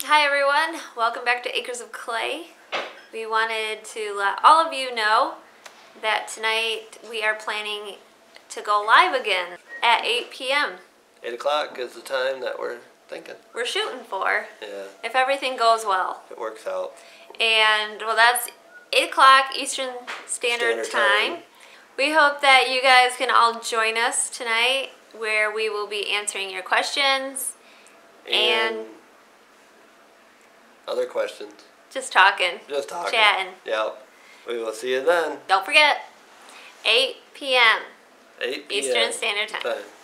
Hi everyone, welcome back to Acres of Clay. We wanted to let all of you know that tonight we are planning to go live again at 8 p.m. 8 o'clock is the time that we're thinking. We're shooting for, Yeah. if everything goes well. If it works out. And well, that's 8 o'clock Eastern Standard Time. We hope that you guys can all join us tonight where we will be answering your questions and other questions. Just talking. Just talking. Chatting. Yep. We will see you then. Don't forget, 8 p.m. 8 p.m. Eastern Standard Time.